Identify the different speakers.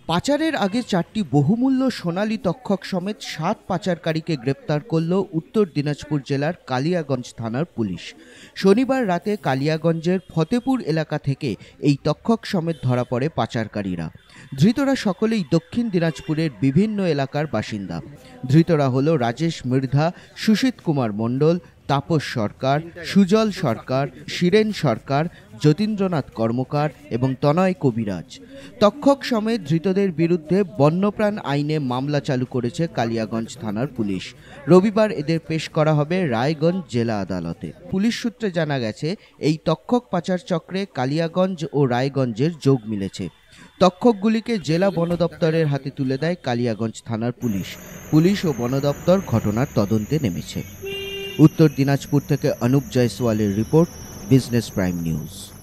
Speaker 1: পাচারের আগে 4টি বহুমূল্য সোনালী তক্ষক সমেত 7 পাচারকারীকে গ্রেপ্তার করল উত্তর দিনাজপুর জেলার কালিয়াগঞ্জ থানার পুলিশ। শনিবার রাতে কালিয়াগঞ্জের ফতেপুর এলাকা থেকে এই তক্ষক সমেত ধরা পড়ে পাচারকারীরা। ধৃতরা সকলেই দক্ষিণ দিনাজপুরের বিভিন্ন এলাকার বাসিন্দা। ধৃতরা হল রাজেশ মৃধা, সুশীত কুমার মণ্ডল, তাপস সরকার, সুজল সরকার, শিরেন সরকার, যতীন্দ্রনাথ কর্মকার এবং তনয় কবিরাজ। তক্ষক সমেত ধৃতদের বিরুদ্ধে বন্যপ্রাণ আইনে মামলা চালু করেছে কালিয়াগঞ্জ থানার পুলিশ। রবিবার এদের পেশ করা হবে রায়গঞ্জ জেলা আদালতে। পুলিশ সূত্রে জানা গেছে, এই তক্ষক পাচার চক্রে কালিয়াগঞ্জ ও রায়গঞ্জের যোগ মিলেছে। তক্ষকগুলিকে জেলা বন দপ্তরের হাতে তুলে দেয় কালিয়াগঞ্জ থানার পুলিশ। পুলিশ ও বন দপ্তর ঘটনার তদন্তে নেমেছে। উত্তর দিনাজপুর থেকে অনুপ জয়সওয়ালের রিপোর্ট, বিজনেস প্রাইম নিউজ।